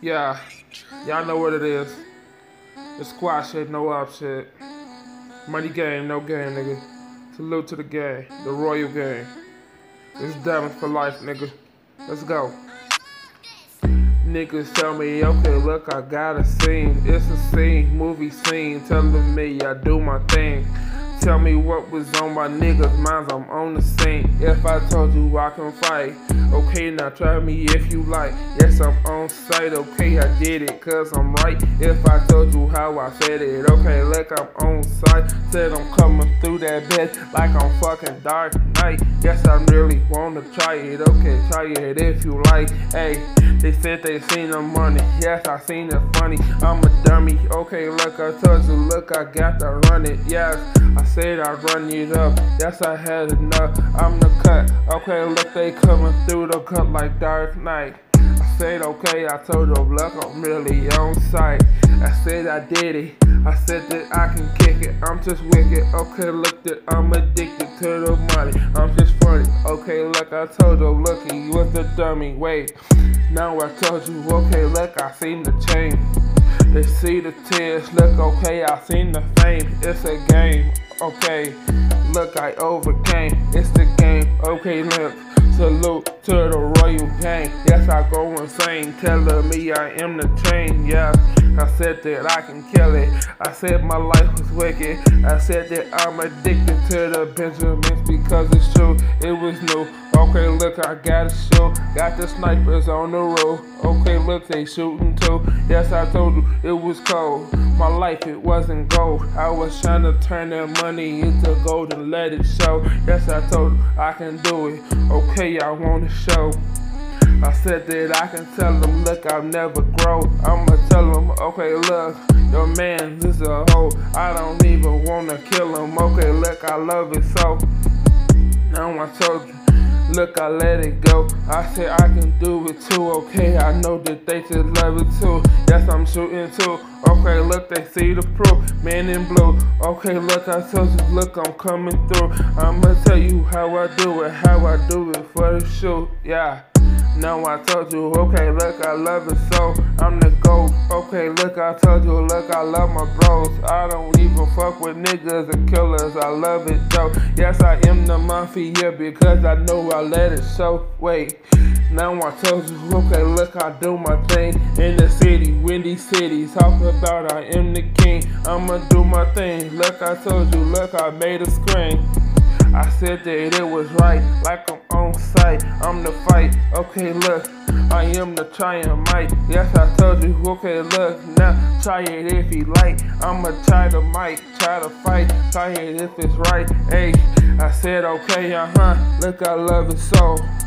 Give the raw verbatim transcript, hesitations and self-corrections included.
Yeah, y'all know what it is. The squad shit, no up shit. Money game, no game, nigga. Salute to the game, the royal game. It's diamonds for life, nigga. Let's go. Niggas tell me, okay, look, I got a scene. It's a scene, movie scene, telling me I do my thing. Tell me what was on my niggas' minds, I'm on the scene. If I told you I can fight, okay, now try me if you like. Yes, I'm on site, okay, I did it, cause I'm right. If I told you how I said it, okay, look, I'm on site. Said I'm coming through that bitch like I'm fucking Dark Knight. Yes, I really wanna try it, okay, try it if you like. Hey, they said they seen the money, yes, I seen it funny. I'm a dummy, okay, look, I told you, look, I got to run it, yes. I said I'd run it up, yes I had enough, I'm the cut. Okay, look, they coming through the cut like Dark Knight. I said okay, I told them, look, I'm really on site. I said I did it, I said that I can kick it, I'm just wicked. Okay, look, that I'm addicted to the money, I'm just funny. Okay, look, I told you, look, he was the dummy. Wait, now I told you, okay, look, I seen the change. They see the tears, look, okay, I seen the fame. It's a game, okay, look, I overcame. It's the game, okay, look, salute to the royal gang. Yes, I go insane, telling me I am the chain. Yeah, I said that I can kill it. I said my life was wicked. I said that I'm addicted to the Benjamins because it's true, it was new. Okay, look, I got a show. Got the snipers on the road. Okay, look, they shooting too. Yes, I told you it was cold. My life, it wasn't gold. I was trying to turn that money into gold and let it show. Yes, I told you I can do it. Okay, I want to show. I said that I can tell them, look, I'll never grow. I'ma tell them, okay, look, your man is a hoe. I don't even wanna kill him. Okay, look, I love it so. Now I told you, look, I let it go. I said I can do it too, okay, I know that they just love it too. Yes, I'm shooting too. Okay, look, they see the proof, man in blue. Okay, look, I told you, look, I'm coming through. I'ma tell you how I do it, how I do it for the shoot, yeah. Now I told you, okay, look, I love it so. I'm the GOAT. Okay, look, I told you, look, I love my bros. I don't even fuck with niggas and killers. I love it though. Yes, I am the mafia because I know I let it show. Wait, now I told you, okay, look, I do my thing in the city, Windy City. Talk about I am the king. I'ma do my thing. Look, I told you, look, I made a screen. I said that it was right, like I'm on site, I'm the fight. Okay, look, I am the trying might. Yes, I told you, okay, look, now try it if you like. I'ma try the mic, try to fight, try it if it's right. Hey, I said okay, uh-huh, look, I love it so.